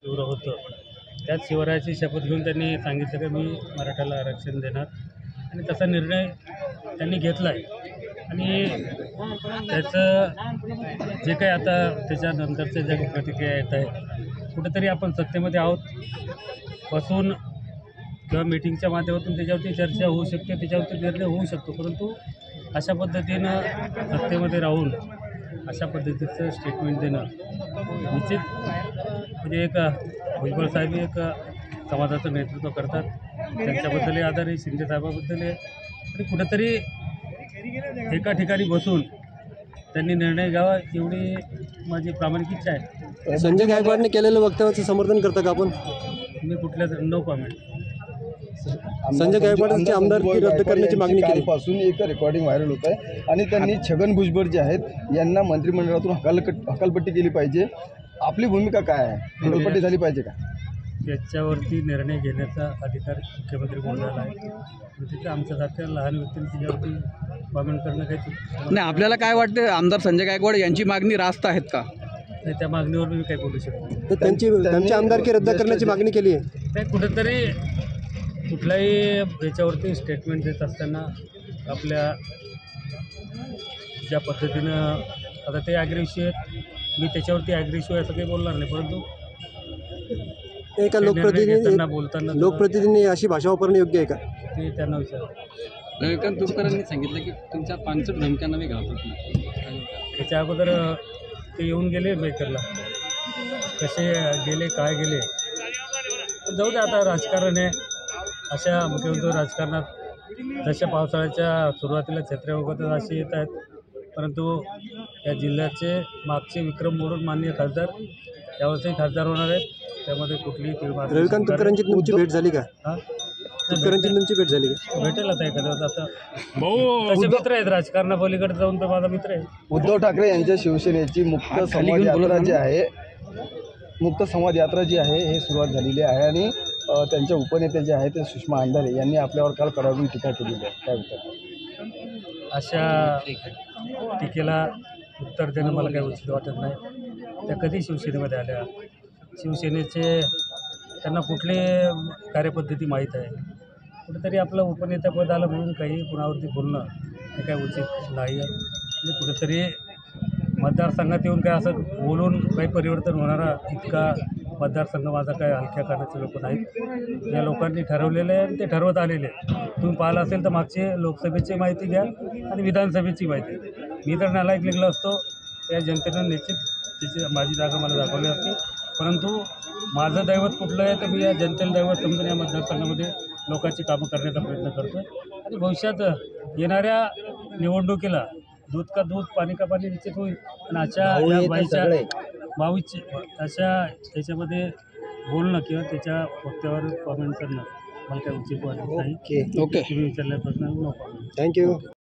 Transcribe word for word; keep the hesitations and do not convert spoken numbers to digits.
एवढं होतं. त्यात शिवरायाची शपथ घेऊन त्यांनी सांगितलं की मी मराठ्याला आरक्षण देणार आणि तसा निर्णय त्यांनी घेतला आहे. आणि त्याचं जे काही आता त्याच्यानंतरच्या ज्या प्रतिक्रिया येत आहे, कुठेतरी आपण सत्तेमध्ये आहोत, बसून किंवा मीटिंगच्या माध्यमातून त्याच्यावरती चर्चा होऊ शकते, त्याच्यावरती निर्णय होऊ शकतो. परंतु अशा पद्धतीनं सत्तेमध्ये राहून अशा पद्धतीचं स्टेटमेंट देणं निश्चित म्हणजे एक भुजबळ साहेब एक समाजाचं नेतृत्व करतात, त्यांच्याबद्दलही आदर आहे, शिंदे साहेबाबद्दल आहे. आणि कुठेतरी एका ठिकाणी बसून त्यांनी निर्णय घ्यावा एवढी माझी प्रामाणिक इच्छा आहे. संजय गायकवाडने केलेलं वक्तव्याचं समर्थन करता का आपण? मी कुठल्या नो कॉमेंट. संजय गायकवाडांची आमदारकी रद्द करण्याची मागणी केल्यापासून एक रेकॉर्डिंग व्हायरल होत आहे आणि त्यांनी छगन भुजबळ जे आहेत यांना मंत्रिमंडळातून हकालकट हकालपट्टी केली पाहिजे. आपली भूमिका काय आहे? हकालपट्टी झाली पाहिजे का? त्याच्यावरती निर्णय घेण्याचा अधिकार मुख्यमंत्री महोदयाला आहे. तिथे आमच्यासारख्या लहान व्यक्तींनी त्याच्यावरती कॉमेंट करणं काही चुकीचं नाही. आपल्याला काय वाटतं, आमदार संजय गायकवाड यांची मागणी रास्त आहेत का? नाही, त्या मागणीवर मी काही बोलू शकतो. तर त्यांची त्यांची आमदारकी रद्द करण्याची मागणी केली आहे. ते कुठेतरी कुठल्याही याच्यावरती स्टेटमेंट देत असताना आपल्या ज्या पद्धतीनं आता ते ॲग्रेसिव्ह आहेत, मी त्याच्यावरती ॲग्रेसिव्ह असं काही बोलणार नाही. परंतु एका लोकप्रतिनिधी बोलताना लोकप्रतिनिधींनी अशी भाषा वापरणं योग्य आहे का? ते त्यांना विचार. रविकांत तुपकरांनी सांगितलं की तुमच्या पानसट धमक्यांना मी घालतो. त्याच्या अगोदर ते येऊन गेले मेकरला, कसे गेले काय गेले जाऊ दे. आता राजकारण आहे, अशा मुख्यमंत्री राजकारणात जशा पावसाळ्याच्या सुरुवातीला छत्र्या वगैरे असे येत आहेत, परंतु या जिल्ह्याचे मागचे विक्रम मोडून माननीय खासदार यावर्षी खासदार होणार आहेत. त्यामध्ये कुठलीही तीव्र. रविकांत तुपकरांची तुमची भेट झाली का? हां, तुपकरांची तुमची भेट झाली का? भेटेल आता एखाद्या आता भाऊ मित्र आहेत, राजकारणापलीकडे जाऊन तर माझा मित्र आहे. उद्धव ठाकरे यांच्या शिवसेनेची मुक्त संवाद यात्रा जी आहे मुक्त संवाद यात्रा जी आहे हे सुरुवात झालेली आहे आणि त्यांच्या उपनेते जे आहेत ते सुषमा अंधारे यांनी आपल्यावर काल कडाडून टीका केलेली आहे. काय उत्तर? अशा टीकेला उत्तर देणं मला काही उचित वाटत नाही. त्या कधी शिवसेनेमध्ये आल्या, शिवसेनेचे त्यांना कुठले कार्यपद्धती माहीत आहे. कुठेतरी आपलं उपनेतेपद आलं म्हणून काही कुणावरती बोलणं हे काही उचित नाही आहे. म्हणजे कुठेतरी मतदारसंघात येऊन काय असं बोलून काही परिवर्तन होणारा इतका मतदारसंघ माझा काय हलक्या करण्याचे लोक नाहीत. या लोकांनी ठरवलेलं आहे आणि ते ठरवत आलेले आहे. तुम्ही पाहिलं असेल तर मागचे लोकसभेची माहिती घ्या आणि विधानसभेची माहिती. मी तर नालायक लिहिलं असतो, त्या जनतेनं निश्चित त्याची माझी जागा मला दाखवली असती. परंतु माझं दैवत कुठलं आहे तर मी या जनतेला दैवत समजून या मतदारसंघामध्ये लोकांची कामं करण्याचा प्रयत्न करतो आहे. आणि भविष्यात येणाऱ्या निवडणुकीला दूध का दूध पाणी का पाणी निश्चित होईल. आणि अशा या बाईच्या बावीसचे अशा याच्यामध्ये बोलणं किंवा त्याच्या वक्त्यावर कॉमेंट करणं मला काही उचित वाटत नाही. ओके तुम्ही विचारल्या प्रश्न नो कॉमेंट. थँक्यू.